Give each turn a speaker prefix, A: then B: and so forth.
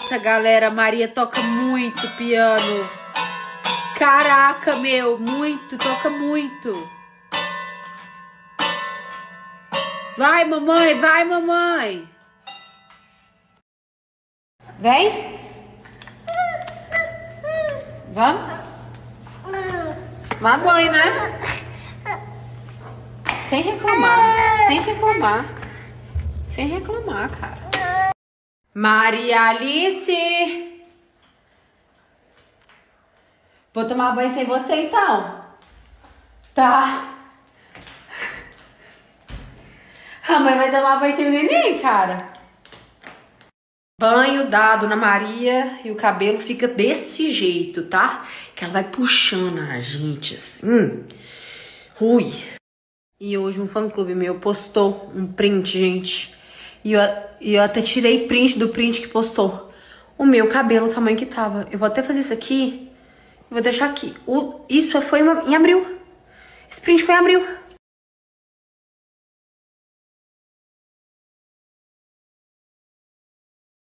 A: Nossa, galera, a Maria toca muito piano. Caraca, meu, muito, toca muito. Vai, mamãe, vai, mamãe. Vem. Vamos? Tomar banho, né? Sem reclamar, sem reclamar. Sem reclamar, cara. Maria Alice. Vou tomar banho sem você, então. Tá. A mãe vai tomar banho sem o neném, cara. Banho dado na Maria e o cabelo fica desse jeito, tá? Que ela vai puxando a gente assim. Ui. E hoje um fã-clube meu postou um print, gente. E eu até tirei print do print que postou. O meu cabelo, o tamanho que tava. Eu vou até fazer isso aqui. Vou deixar aqui. Isso foi em abril. Esse print foi em abril.